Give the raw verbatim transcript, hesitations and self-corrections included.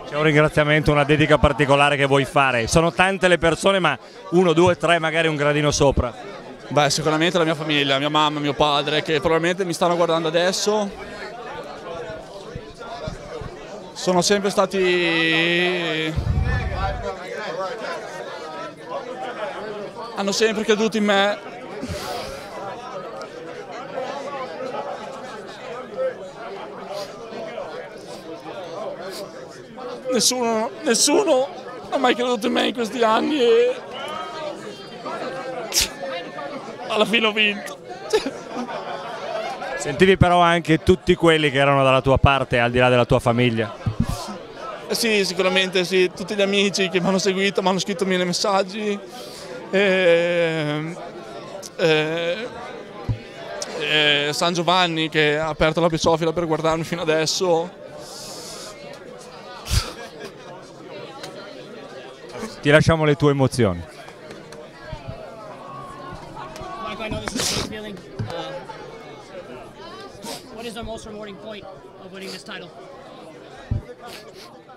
C'è un ringraziamento, una dedica particolare che vuoi fare? Sono tante le persone, ma uno, due, tre, magari un gradino sopra. Beh, sicuramente la mia famiglia, mia mamma, mio padre, che probabilmente mi stanno guardando adesso. Sono sempre stati... hanno sempre creduto in me. Nessuno, nessuno ha mai creduto in me in questi anni e alla fine ho vinto. Sentivi però anche tutti quelli che erano dalla tua parte, al di là della tua famiglia? Eh sì, sicuramente sì, tutti gli amici che mi hanno seguito, mi hanno scritto mille messaggi. E, e, e San Giovanni che ha aperto la Pesofila per guardarmi fino adesso. Ti lasciamo le tue emozioni. Michael, I know this is a big feeling. Uh, what is the most rewarding point of winning this title?